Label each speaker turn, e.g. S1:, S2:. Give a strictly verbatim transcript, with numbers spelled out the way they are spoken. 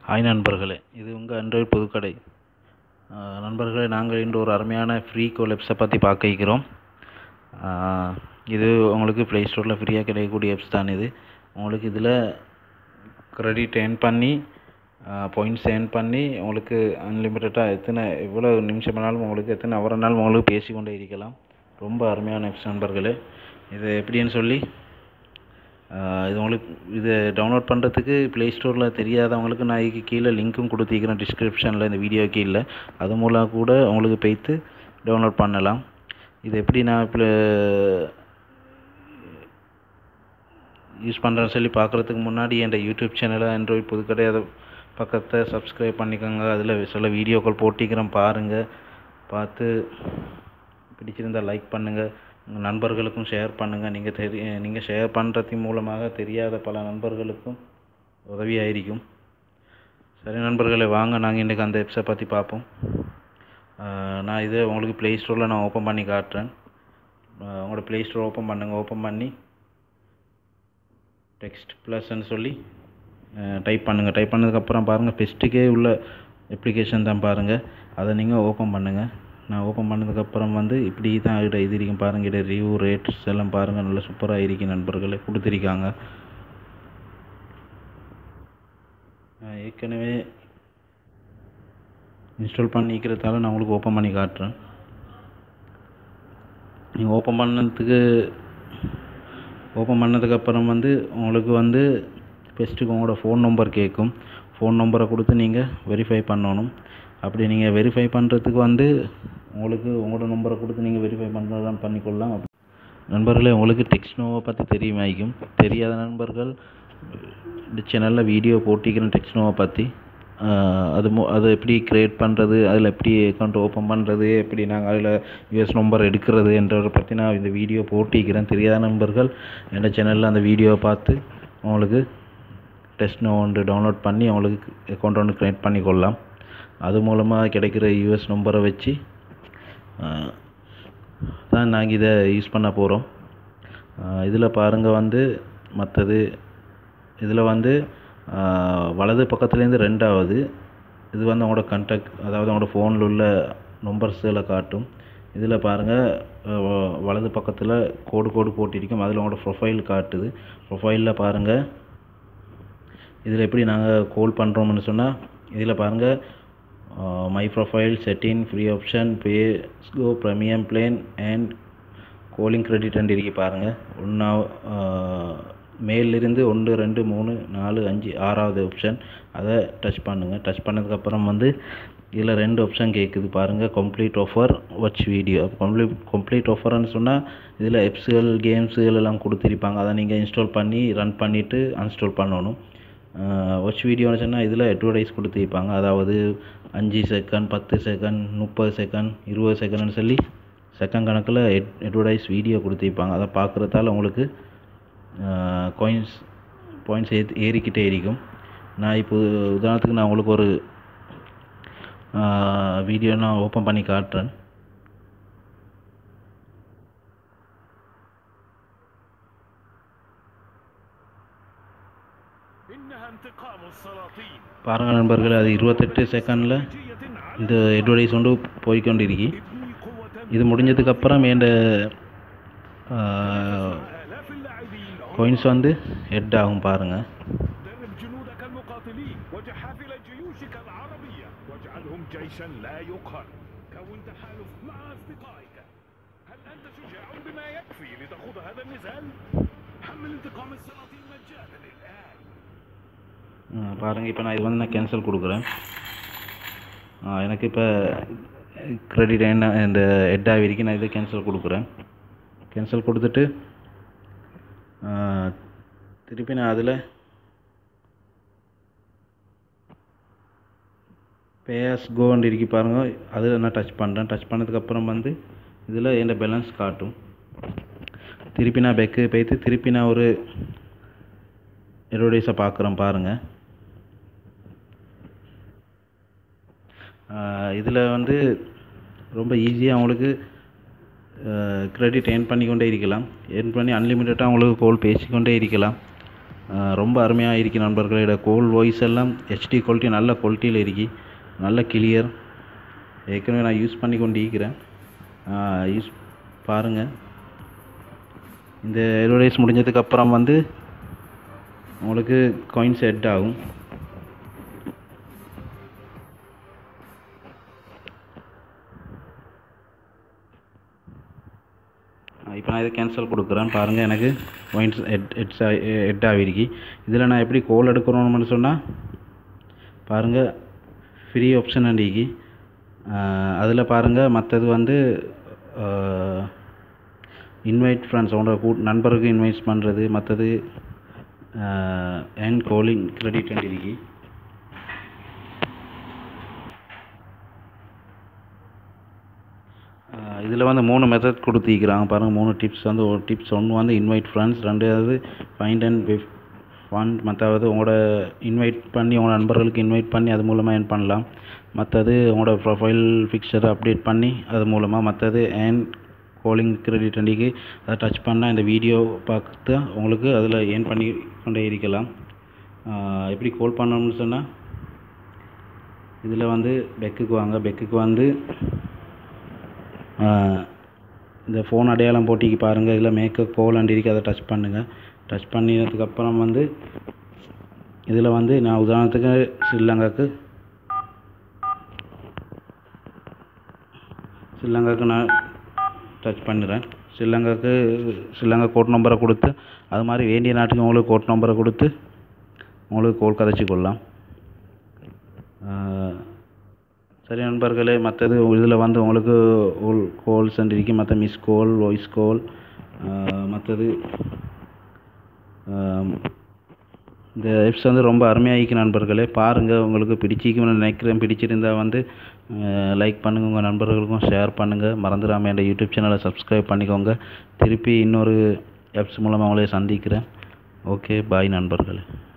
S1: Hi நண்பர்களே, இது உங்கள் ஆண்ட்ராய்டு புதுக்கடை. நண்பர்களே, நாங்கள் இன்று ஒரு அருமையான ஃப்ரீ கோல்-ஆப்ஸை பற்றி பார்க்க இருக்கிறோம். இது உங்களுக்கு ப்ளே ஸ்டோரில் ஃப்ரீயாக கிடைக்கக்கூடிய ஆப்ஸ் தான். இது உங்களுக்கு இதில் கிரெடிட் ஏர்ன் பண்ணி பாயிண்ட்ஸ் ஏர்ன் பண்ணி உங்களுக்கு அன்லிமிட்டடாக எத்தனை எவ்வளோ நிமிஷம் வேணாலும் உங்களுக்கு எத்தனை அவர் வேணாலும் உங்களுக்கு பேசிக்கொண்டே இருக்கலாம். ரொம்ப அருமையான ஆப்ஸ் நண்பர்களே. இது எப்படின்னு சொல்லி இது உங்களுக்கு இது டவுன்லோட் பண்ணுறதுக்கு ப்ளே ஸ்டோரில் தெரியாதவங்களுக்கு நான் இதுக்கு கீழே லிங்க்கும் கொடுத்திருக்கிறேன் டிஸ்கிரிப்ஷனில், இந்த வீடியோ கீழே. அது மூலம் கூட உங்களுக்கு போய்த்து டவுன்லோட் பண்ணலாம். இது எப்படி நான் இப்போ யூஸ் பண்ணுறேன்னு சொல்லி பார்க்குறதுக்கு முன்னாடி என் யூடியூப் சேனலை ஆண்ட்ராய்டு புதுக்கடை அதை பக்கத்தை சப்ஸ்கிரைப் பண்ணிக்கோங்க. அதில் சில வீடியோக்கள் போட்டிக்கிறேன், பாருங்கள். பார்த்து பிடிச்சிருந்தால் லைக் பண்ணுங்கள், உங்கள் நண்பர்களுக்கும் ஷேர் பண்ணுங்கள். நீங்கள் தெரிய நீங்கள் ஷேர் பண்ணுறதின் மூலமாக தெரியாத பல நண்பர்களுக்கும் உதவியாயிருக்கும். சரி நண்பர்களே, வாங்க நாங்கள் இன்றைக்கி அந்த ஆப்ஸை பற்றி பார்ப்போம். நான் இதை உங்களுக்கு ப்ளே ஸ்டோரில் நான் ஓப்பன் பண்ணி காட்டுறேன். உங்களோட ப்ளே ஸ்டோர் ஓப்பன் பண்ணுங்கள். ஓப்பன் பண்ணி டெக்ஸ்ட் ப்ளஸ்ன்னு சொல்லி டைப் பண்ணுங்கள். டைப் பண்ணதுக்கப்புறம் பாருங்கள், ஃபெஸ்ட்டுக்கே உள்ள அப்ளிகேஷன் தான் பாருங்கள். அதை நீங்கள் ஓப்பன் பண்ணுங்கள். நான் ஓப்பன் பண்ணதுக்கப்புறம் வந்து இப்படி தான் இட இது இருக்கும் பாருங்கள். இட ரிவ்யூ ரேட்ஸ் எல்லாம் பாருங்கள், நல்லா சூப்பராக இருக்கும் நண்பர்களே, கொடுத்துருக்காங்க. ஏற்கனவே இன்ஸ்டால் பண்ணிக்கிறதால நான் உங்களுக்கு ஓப்பன் பண்ணி காட்டுறேன். நீங்கள் ஓப்பன் பண்ணதுக்கு ஓப்பன் பண்ணதுக்கப்புறம் வந்து உங்களுக்கு வந்து ஃபஸ்ட்டுக்கு உங்களோட ஃபோன் நம்பர் கேட்கும். ஃபோன் நம்பரை கொடுத்து நீங்கள் வெரிஃபை பண்ணணும். அப்படி நீங்கள் வெரிஃபை பண்ணுறதுக்கு வந்து உங்களுக்கு உங்களோட நம்பரை கொடுத்து நீங்கள் வெரிஃபை பண்ணுறதான் பண்ணிக்கொள்ளலாம். நண்பர்களே, உங்களுக்கு டெக்ஸ்னோவை பற்றி தெரியுமாய்க்கும். தெரியாத நண்பர்கள் இந்த சேனலில் வீடியோ போட்டிக்கிறேன் டெக்ஸ்னோவை பற்றி. அது மு அது எப்படி க்ரியேட் பண்ணுறது, அதில் எப்படி அக்கௌண்ட் ஓப்பன் பண்ணுறது, எப்படி நாங்கள் அதில் யூஎஸ் நம்பர் எடுக்கிறது என்றதை பற்றி நான் இந்த வீடியோ போட்டிக்கிறேன். தெரியாத நண்பர்கள் எந்த சேனலில் அந்த வீடியோவை பார்த்து உங்களுக்கு டெக்ஸ்னோ ஒன்று டவுன்லோட் பண்ணி அவங்களுக்கு அக்கௌண்ட் ஒன்று க்ரியேட் பண்ணிக்கொள்ளலாம். அது மூலமாக கிடைக்கிற யூஎஸ் நம்பரை வச்சு தான் நாங்கள் இதை யூஸ் பண்ண போகிறோம். இதில் பாருங்கள், வந்து மற்றது இதில் வந்து வலது பக்கத்துலேருந்து ரெண்டாவது இது வந்து அவங்களோட கான்டாக்ட், அதாவது அவங்களோட ஃபோனில் உள்ள நம்பர்ஸில் காட்டும். இதில் பாருங்கள், வலது பக்கத்தில் கோடு கோடு போட்டிருக்கும். அதில் அவங்களோட ப்ரொஃபைல் காட்டுது. ப்ரொஃபைலில் பாருங்கள், இதில் எப்படி நாங்கள் கால் பண்ணுறோம்னு சொன்னால் இதில் பாருங்கள், my profile setting free option pay go premium plan and calling credit ரெண்டு இருக்கு பாருங்கள். ஒன்றா மேலிருந்து ஒன்று ரெண்டு மூணு நாலு அஞ்சு ஆறாவது ஆப்ஷன், அதை டச் பண்ணுங்கள். டச் பண்ணதுக்கப்புறம் வந்து இதில் ரெண்டு ஆப்ஷன் கேட்குது பாருங்கள், complete offer watch video. Complete complete ஆஃபர்னு சொன்னால் இதில் எப்ஸுகள் கேம்ஸுகள் எல்லாம் கொடுத்துருப்பாங்க. அதை நீங்கள் இன்ஸ்டால் பண்ணி ரன் பண்ணிவிட்டு அன்ஸ்டால் பண்ணணும். வாட்ச் வீடியோன்னு சொன்னால் இதில் அட்வர்டைஸ் கொடுத்துருப்பாங்க. அதாவது அஞ்சு செகண்ட் பத்து செகண்ட் முப்பது செகண்ட் இருபது செகண்ட்னு சொல்லி செகண்ட் கணக்கில் எட் அட்வர்டைஸ் வீடியோ கொடுத்துருப்பாங்க. அதை பார்க்குறதால உங்களுக்கு காயின்ஸ் பாயிண்ட்ஸ் ஏ ஏறிக்கிட்டே இருக்கும். நான் இப்போ உதாரணத்துக்கு நான் உங்களுக்கு ஒரு வீடியோ நான் ஓப்பன் பண்ணி காட்டுறேன். பாருங்கள் நண்பர்களே, அது இருபத்தெட்டு செகண்டில் இந்த அட்வர்டைஸ் கொண்டு போய்கொண்டு இருக்கி. இது முடிஞ்சதுக்கப்புறம் என் காயின்ஸ் வந்து ஹெட் ஆகும் பாருங்கள். பாருங்கள், இப்போ நான் இது வந்து நான் கேன்சல் கொடுக்குறேன். எனக்கு இப்போ கிரெடிட் என்ன இந்த ஹெட் ஆகிருக்கு, நான் இதை கேன்சல் கொடுக்குறேன். கேன்சல் கொடுத்துட்டு திருப்பி நான் அதில் பேஸ் கோன்னு இருக்கு பாருங்கள், அதில் நான் டச் பண்ணுறேன். டச் பண்ணதுக்கப்புறம் வந்து இதில் என் பேலன்ஸ் காட்டும். திருப்பி நான் பேக்கு போய்த்து திருப்பி நான் ஒரு அட்வர்டைஸை பார்க்குறேன் பாருங்கள். இதில் வந்து ரொம்ப ஈஸியாக அவங்களுக்கு கிரெடிட் ஏர்ன் பண்ணிக்கொண்டே இருக்கலாம். ஏர்ன் பண்ணி அன்லிமிட்டடாக அவங்களுக்கு கால் பேசிக்கொண்டே இருக்கலாம். ரொம்ப அருமையாக இருக்கு நண்பர்களே. இட கோல் வாய்ஸ் எல்லாம் ஹெச்டி குவாலிட்டி நல்ல குவாலிட்டியில் இருக்கு, நல்ல கிளியர். ஏற்கனவே நான் யூஸ் பண்ணி கொண்டு இருக்கிறேன், யூஸ் பாருங்கள். இந்த எல்ஓடிஎஸ் முடிஞ்சதுக்கப்புறம் வந்து உங்களுக்கு காயின்ஸ் ஹெட் ஆகும். இப்போ நான் இதை கேன்சல் கொடுக்குறேன். பாருங்கள், எனக்கு பாயிண்ட்ஸ் ஹெட் ஹெட்ஸ் ஹெட் ஆகிருக்கு. இதில் நான் எப்படி கோல் எடுக்கணும்னு சொன்னால் பாருங்கள், ஃப்ரீ ஆப்ஷன் அண்டிக்கு அதில் பாருங்கள். மற்றது வந்து இன்வைட் ஃப்ரெண்ட்ஸ், உங்களோட கூ நண்பருக்கு இன்வைட் பண்ணுறது, மற்றது அண்ட் காலிங் கிரெடிட் அண்டிக்கு. இதில் வந்து மூணு மெத்தட் கொடுத்திருக்கிறாங்க பாருங்கள். மூணு டிப்ஸ் வந்து, ஒரு டிப்ஸ் ஒன்று வந்து இன்வைட் ஃப்ரெண்ட்ஸ், ரெண்டாவது ஃபைண்ட் அண்ட் ஃபண்ட், மற்றது உங்களோட இன்வைட் பண்ணி உங்களோட நண்பர்களுக்கு இன்வைட் பண்ணி அது மூலமாக ஏர்ன் பண்ணலாம். மற்றது உங்களோட ப்ரொஃபைல் பிக்சரை அப்டேட் பண்ணி அது மூலமாக, மற்றது அண்ட் காலிங் கிரெடிட் அண்டிக்கு அதை டச் பண்ணால் இந்த வீடியோ பார்த்து உங்களுக்கு அதில் ஏர்ன் பண்ணி கொண்டே இருக்கலாம். எப்படி கால் பண்ணணும்னு சொன்னால் இதில் வந்து பெக்குக்கு வாங்க. பெக்குக்கு வந்து இந்த ஃபோன் அடையாளம் போட்டிக்கு பாருங்கள். இதில் மேக்கப் கோல் அண்ட் இருக்கு, அதை டச் பண்ணுங்கள். டச் பண்ணினதுக்கப்புறம் வந்து இதில் வந்து நான் உதாரணத்துக்கு ஸ்ரீலங்காவுக்கு ஸ்ரீலங்காவுக்கு நான் டச் பண்ணுறேன். ஸ்ரீலங்காவுக்கு ஸ்ரீலங்கா கோட் நம்பரை கொடுத்து, அது மாதிரி வேண்டிய நாட்டுக்கு உங்களுக்கு கோட் நம்பரை கொடுத்து உங்களுக்கு கோல் கதைச்சி கொள்ளலாம். சரி நண்பர்களே, மற்றது இதில் வந்து உங்களுக்கு கோல்ஸ் அண்ட் இருக்கு, மற்ற மிஸ் கோல், வாய்ஸ் கோல், மற்றது இந்த ஆப்ஸ் வந்து ரொம்ப அருமையாக இருக்கு நண்பர்களே. பாருங்கள், உங்களுக்கு பிடிச்சிக்குன்னு நினைக்கிறேன். பிடிச்சிருந்தால் வந்து லைக் பண்ணுங்கள், உங்கள் நண்பர்களுக்கும் ஷேர் பண்ணுங்கள். மறந்துடாமல் என் யூடியூப் சேனலை சப்ஸ்கிரைப் பண்ணிக்கோங்க. திருப்பி இன்னொரு ஆப்ஸ் மூலமாக உங்களே சந்திக்கிறேன். ஓகே, பாய் நண்பர்களே.